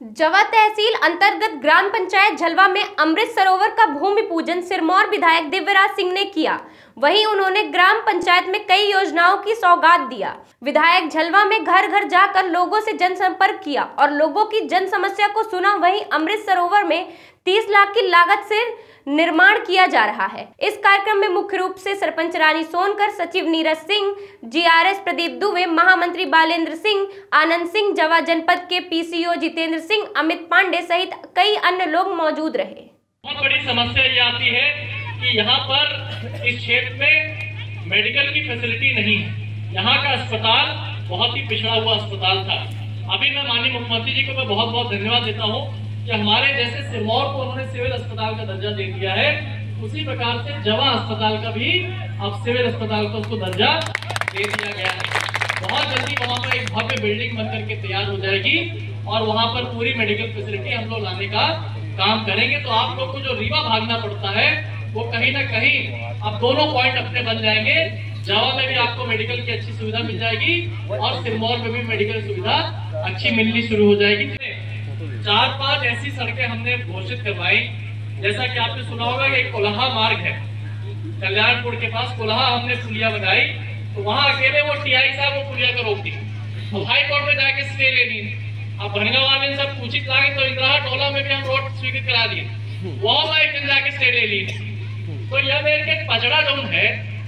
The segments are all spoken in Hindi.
जवा तहसील अंतर्गत ग्राम पंचायत झलवा में अमृत सरोवर का भूमि पूजन सिरमौर विधायक दिव्यराज सिंह ने किया। वहीं उन्होंने ग्राम पंचायत में कई योजनाओं की सौगात दिया। विधायक झलवा में घर घर जाकर लोगों से जनसंपर्क किया और लोगों की जन समस्या को सुना। वहीं अमृत सरोवर में 30 लाख की लागत से निर्माण किया जा रहा है। इस कार्यक्रम में मुख्य रूप से सरपंच रानी सोनकर, सचिव नीरज सिंह, जीआरएस प्रदीप दुबे, महामंत्री बालेंद्र सिंह, आनंद सिंह, जवा जनपद के पीसीओ जितेंद्र सिंह, अमित पांडे सहित कई अन्य लोग मौजूद रहे। बहुत बड़ी समस्या ये आती है कि यहाँ पर इस क्षेत्र में मेडिकल की फैसिलिटी नहीं है। यहाँ का अस्पताल बहुत ही पिछड़ा हुआ अस्पताल था। अभी मैं माननीय मुख्यमंत्री जी को मैं बहुत बहुत धन्यवाद देता हूँ कि हमारे जैसे सिरमौर को उन्होंने सिविल अस्पताल का दर्जा दे दिया है, उसी प्रकार से जवा अस्पताल का भी अब सिविल अस्पताल को उसको दर्जा दे दिया गया है। बहुत जल्दी वहाँ पर एक भव्य बिल्डिंग बन करके तैयार हो जाएगी और वहाँ पर पूरी मेडिकल फैसिलिटी हम लोग लाने का काम करेंगे। तो आप लोग को जो रीवा भागना पड़ता है वो कहीं ना कहीं अब दोनों पॉइंट अपने बन जाएंगे। जवा में भी आपको मेडिकल की अच्छी सुविधा मिल जाएगी और सिरमौर में भी मेडिकल सुविधा अच्छी मिलनी शुरू हो जाएगी। 4-5 ऐसी सड़कें हमने घोषित करवाई, जैसा कि आपने सुना होगा कि एक कोल्हा मार्ग है कल्याणपुर के पास, कोल्हा हमने पुलिया बनाई, तो वहां अकेले वो टीआई साहब वो पुलिया को रोक दी। अब हाई कोर्ट में जाके स्टे ले ली। अब भनगावा में सब पूछित लागे तो इंदिरा टोला में भी हम रोड स्वीकृत करा दिए, वहां में एक दिन जाके स्टे ले ली। तो यह एक पचड़ा जोन है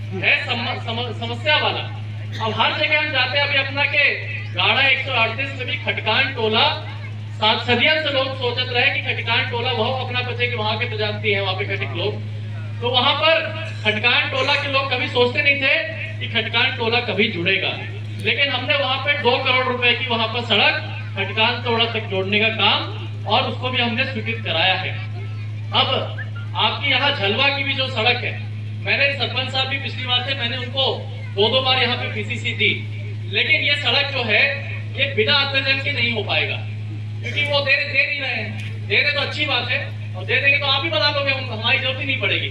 समस्या वाला। अब हर जगह हम जाते हैं। अभी अपना के गाड़ा 138 में भी खटकान टोला सदियों से लोग सोचते रहे कि खटकान टोला वह अपना बचे कि वहां के तो जानती है वहां पे खटिक लोग, तो वहां पर खटकान टोला के लोग कभी सोचते नहीं थे कि खटकान टोला कभी जुड़ेगा। लेकिन हमने वहां पे 2 करोड़ रुपए की वहां पर सड़क खटकान टोला तक जोड़ने का काम और उसको भी हमने स्वीकृत कराया है। अब आपकी यहाँ झलवा की भी जो सड़क है, मैंने सरपंच साहब भी पिछली बार थे, मैंने उनको 2 बार यहाँ पे पीसीसी दी, लेकिन ये सड़क जो है ये बिना अत्यजन के नहीं हो पाएगा क्योंकि वो दे नहीं रहे हैं। दे रहे तो अच्छी बात है और दे देंगे तो आप ही बता दोगे, हमारी जरूरत ही नहीं पड़ेगी।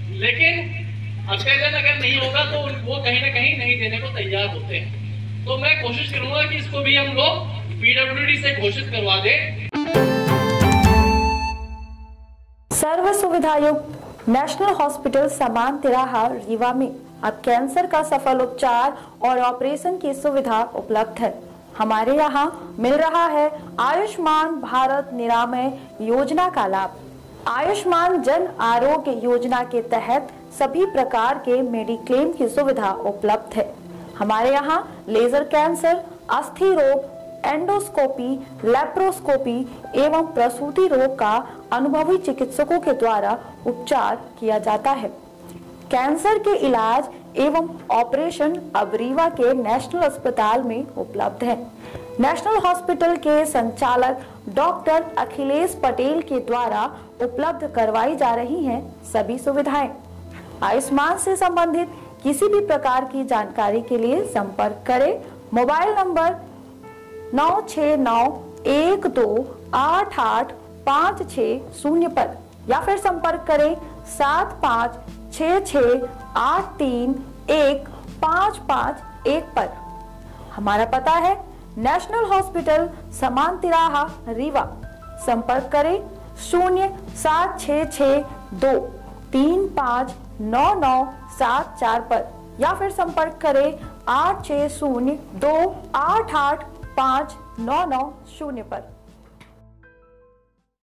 लेकिन अत्यजन अगर नहीं होगा तो वो कहीं ना कहीं नहीं देने को तैयार होते हैं। तो मैं कोशिश करूंगा कि इसको भी हम लोग पीडब्ल्यूडी से घोषित करवा दें। सर्व सुविधा युक्त नेशनल हॉस्पिटल समान तिराहा रीवा में अब कैंसर का सफल उपचार और ऑपरेशन की सुविधा उपलब्ध है। हमारे यहाँ मिल रहा है आयुष्मान भारत निरामय योजना का लाभ। आयुष्मान जन आरोग्य योजना के तहत सभी प्रकार के मेडिक्लेम की सुविधा उपलब्ध है। हमारे यहाँ लेजर कैंसर, अस्थि रोग, एंडोस्कोपी, लेप्रोस्कोपी एवं प्रसूति रोग का अनुभवी चिकित्सकों के द्वारा उपचार किया जाता है। कैंसर के इलाज एवं ऑपरेशन अब रीवा के नेशनल अस्पताल में उपलब्ध है। नेशनल हॉस्पिटल के संचालक डॉक्टर अखिलेश पटेल के द्वारा उपलब्ध करवाई जा रही हैं सभी सुविधाएं। आयुष्मान से संबंधित किसी भी प्रकार की जानकारी के लिए संपर्क करें मोबाइल नंबर 9691288560 पर या फिर संपर्क करें 7566831551 पर। हमारा पता है नेशनल हॉस्पिटल समान तिराहा रीवा। संपर्क करें 07662359974 पर या फिर संपर्क करें 8602885990 पर।